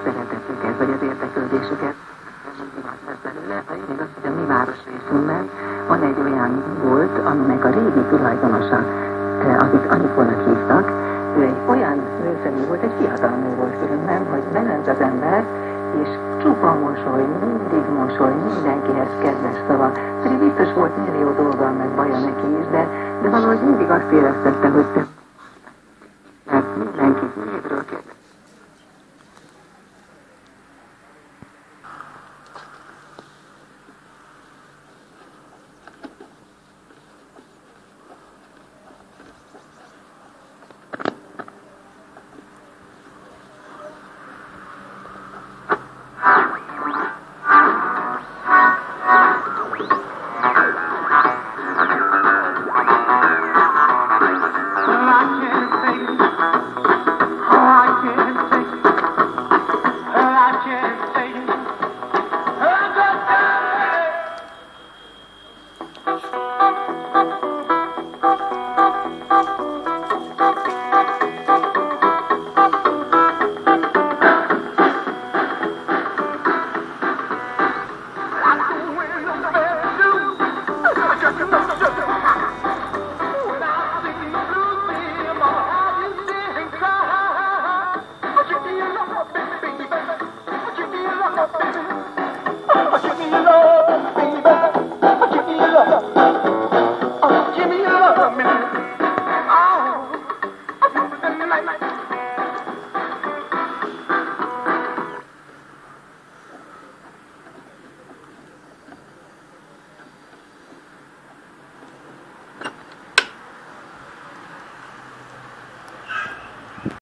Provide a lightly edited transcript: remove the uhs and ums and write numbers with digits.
szeretetüket, vagy az érdeklődésüket. Mindig az lesz belőle, még azt, hogy a mi városrészünkben van egy olyan bolt, aminek a régi tulajdonosa, akit Anikónak hívtak, ő egy olyan nőszemély volt, egy fiatal nő volt különben, hogy bement az ember, és csupa mosoly, mindig mosoly, mindenkihez kedves szava. Pedig biztos volt millió dolga, meg baja neki is, de valahogy mindig azt éreztette, hogy